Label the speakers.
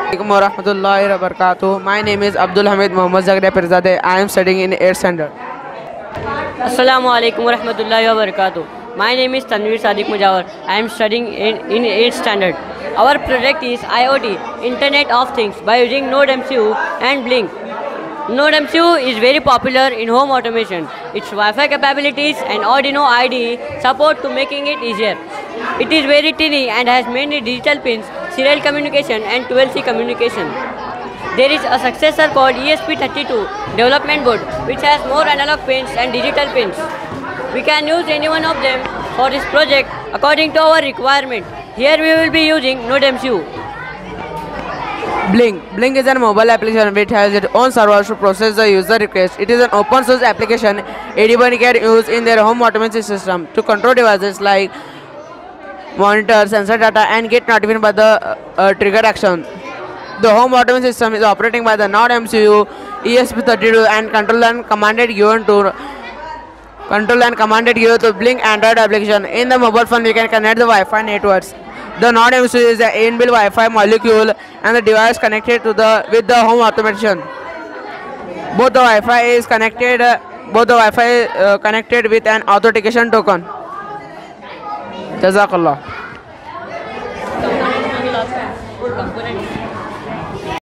Speaker 1: Assalamualaikum warahmatullahi wabarakatuh. My name is Abdul Hamid Mohammad Zagria Pirzadeh. I am studying in 8th standard.
Speaker 2: Assalamu alaikum wa rahmatullahi wa barakatuh. My name is Tanveer Sadiq Mujawar. I am studying in 8th standard. Our project is IoT, Internet of Things, by using Node MCU and Blink. Node MCU is very popular in home automation. Its Wi-Fi capabilities and Arduino IDE support to making it easier. It is very tiny and has many digital pins, serial communication and 12C communication. There is a successor called ESP32 development board which has more analog pins and digital pins. We can use any one of them for this project according to our requirement. Here we will be using Node MCU.
Speaker 1: Blink. Blink is a mobile application which has its own server to process the user request. It is an open source application anyone can use in their home automation system to control devices like monitor, sensor data and get notified by the trigger action. The home automation system is operating by the Node MCU, ESP32 and control and commanded given to Blink Android application. In the mobile phone we can connect the Wi-Fi networks. The Node MCU is an inbuilt Wi-Fi molecule and the device connected with the home automation. Both the Wi-Fi connected with an authentication token. Jazakallah.